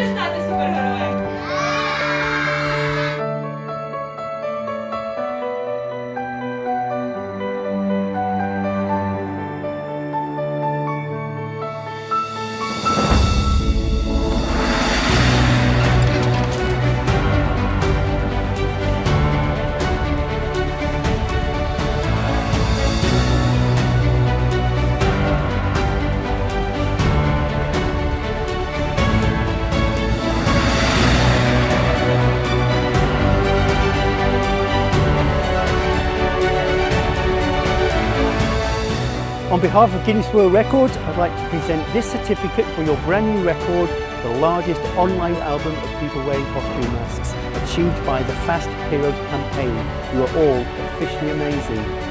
Muchos están de superhéroe. On behalf of Guinness World Records, I'd like to present this certificate for your brand new record, the largest online album of people wearing costume masks, achieved by the Fast Heroes campaign. You are all officially amazing.